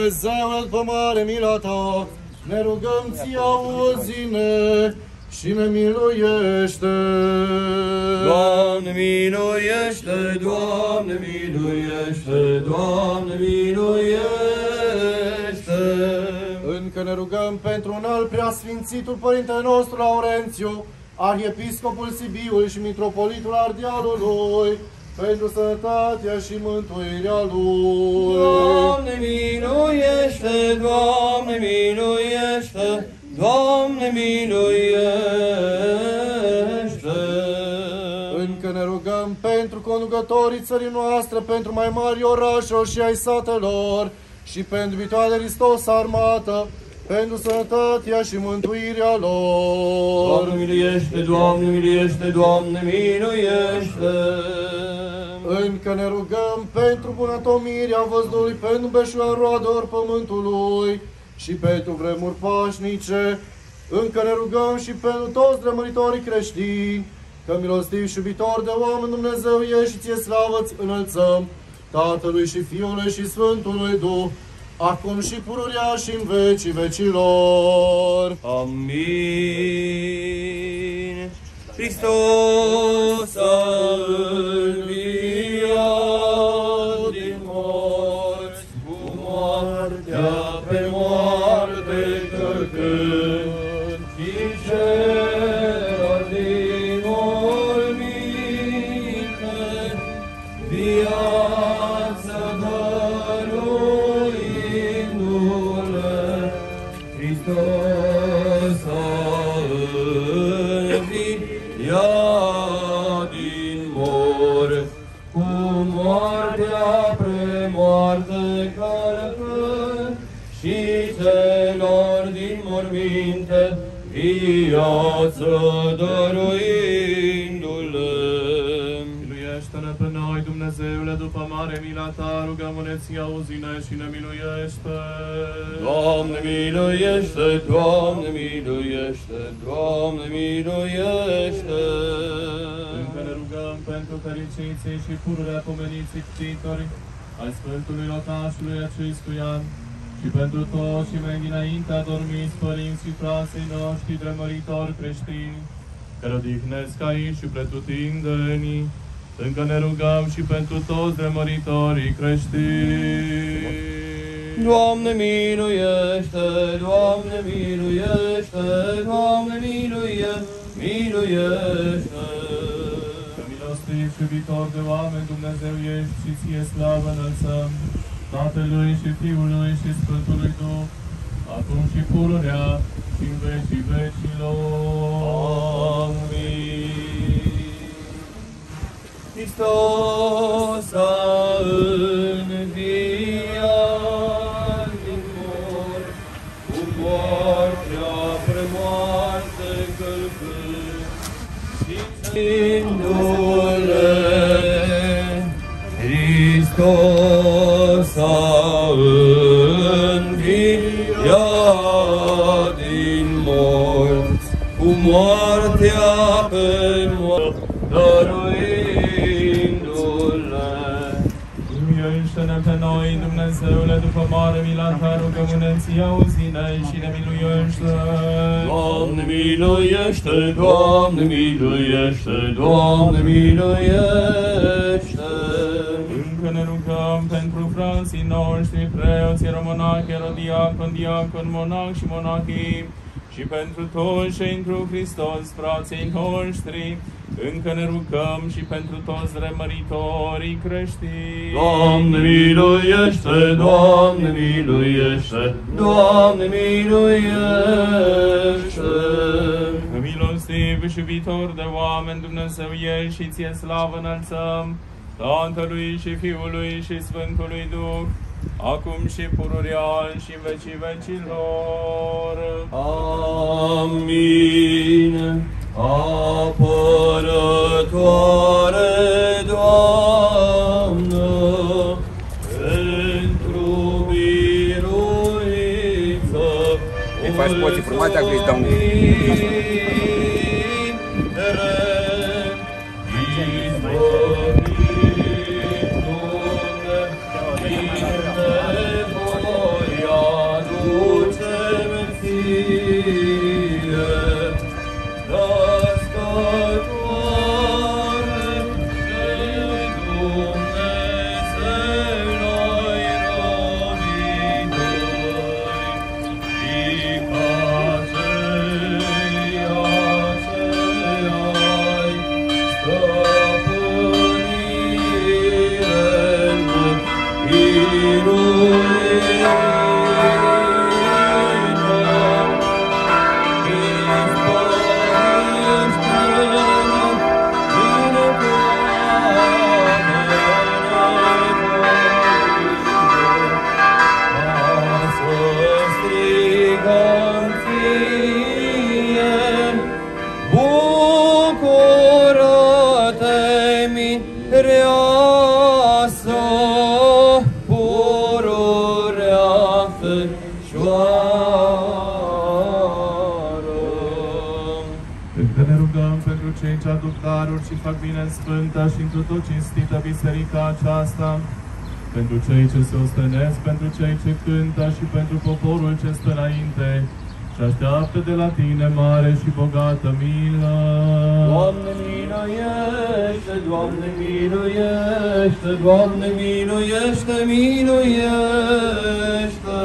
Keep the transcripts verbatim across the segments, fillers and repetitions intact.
Dumnezeule, după mare mila ta, ne rugăm ție, auzi-ne și ne miluiește. Doamne miluiește, Doamne miluiește, Doamne miluiește. Încă ne rugăm pentru un alt preasfințitul Părintele nostru Laurențiu, Arhiepiscopul Sibiului și Mitropolitul Ardealului, pentru sănătatea și mântuirea lui. Doamne miluiește, Doamne miluiește, Doamne miluiește. Încă ne rugăm pentru conducătorii țării noastre, pentru mai mari orașelor și ai satelor, și pentru viitoarea Hristos armată, pentru sănătatea și mântuirea lor. Doamne miluiește, Doamne miluiește, Doamne miluiește. Încă ne rugăm pentru bunătomirea văzdului, pentru beșuia roadelor pământului și pentru vremuri pașnice. Încă ne rugăm și pentru toți drămăritorii creștini, că milostiv și iubitor de oameni Dumnezeu ești și ție slavă îți înălțăm, Tatălui și Fiului și Sfântului Duh, acum și pururea și în vecii vecilor. Amin. Hristos a înviat din morți, cu moartea pe moarte călcând, și celor din morminte viața dăruindu-le. Hristos a înviat din morți, cu moartea premoarte călcând, și celor din morminte viață dăruindu-le. Miluiește-ne pe noi, Dumnezeule, după mare mila ta, rugăm-ne ție, auzi-ne și ne miluiește. Doamne miluiește, Doamne miluiește, Doamne miluiește. Încă ne rugăm pentru fericiții și pururea pomeniții ctitori ai Sfântului Locașului acestui an, și pentru toți și mai dinainte adormiți părinți și frații noștri drămăritori creștini, care odihnesc aici și pretutindeni. Încă ne rugăm și pentru toți drămăritorii creștini. Doamne miluiește, Doamne miluiește, Doamne miluiește, miluiește. Că milostiv și iubitor de oameni Dumnezeu ești și ție slavă înălțăm, Tatălui și Fiului și Sfântului Duh, acum și pururea și în vecii vecilor. Amin. Hristos a înviat din morți, cu moartea premoarte călcând, și țindu-le. Hristos a înviat din morți, cu moartea pe moarte dăruindu-le. Miluiește-ne pe noi, Dumnezeule, după mare mila ta, rugăm-ne ție, auzi-ne și ne miluiește. Doamne miluiește, Doamne miluiește, Doamne miluiește. Încă ne rugăm pentru frații noștri, preoți, ieromonahi, erodiacon, diacon, monac și monahii, și pentru toți cei întru Hristos, frații noștri. Încă ne rugăm și pentru toți remăritorii creștini. Doamne miluiește, Doamne miluiește, Doamne miluiește. Milostiv și iubitor de oameni Dumnezeu ești și ție slavă înălțăm, Tatălui și Fiului și Sfântului Duh, acum și pururea și în vecii vecilor. Amin. Apărătoare, Doamnă, pentru biruință. Îi faci poții frumoase, acolo îți dau mie. Voia Cei ce aduc daruri și fac bine în sfânta și întru tot cinstită biserica aceasta, pentru cei ce se ostenesc, pentru cei ce cântă și pentru poporul ce stă înainte și așteaptă de la tine mare și bogată milă. Doamne miluiește, Doamne miluiește, Doamne miluiește, miluiește.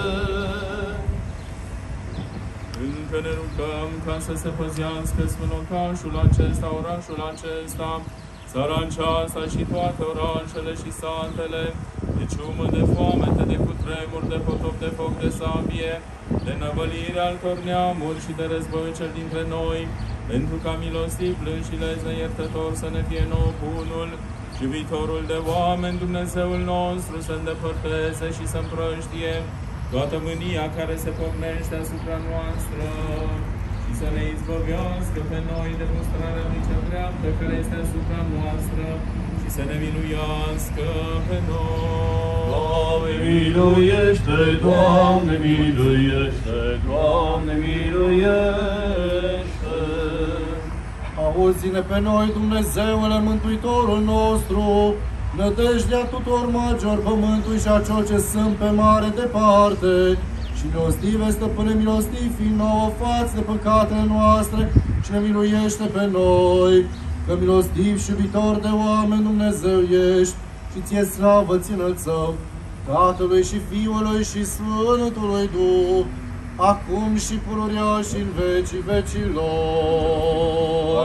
Încă ne rugăm ca să se păzească sfântocașul acesta, orașul acesta, țara aceasta și toate orașele și satele, de ciumă, de foamete, de cutremur, de potop, de foc, de sabie, de năvălire altor neamuri și de război cel dintre noi, pentru ca milostiv, plâns și lezne iertător să ne fie nou bunul și viitorul de oameni, Dumnezeul nostru, să îndepărteze și să împrăștie toată mânia care se pornește asupra noastră și să ne izbăvească pe noi de mustrarea lui cea dreaptă care este asupra noastră și să ne miluiască pe noi. Doamne miluiește, Doamne miluiește, Doamne miluiește. Auzi-ne pe noi, Dumnezeule, Mântuitorul nostru, nădejdea tuturor magilor pământului și a celor ce sunt pe mare departe. Și milostive, Stăpâne, milostiv, fi nouă față de păcatele noastre și ne miluiește pe noi. Că milostiv și iubitor de oameni Dumnezeu ești și ție slavă ți înălțăm, Tatălui și Fiului și Sfântului Duh, acum și pururea și în vecii vecilor.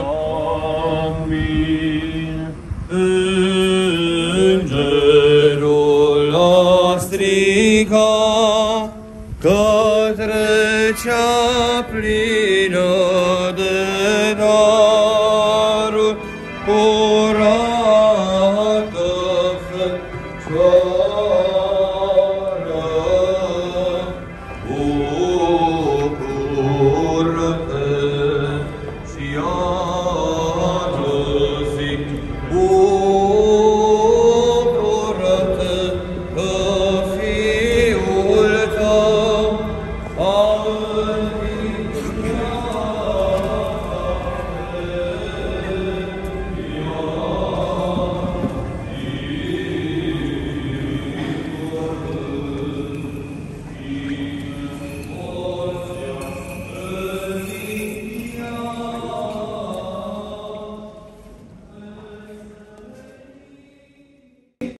Amin. Îngerul a strigat către cea plină de dar.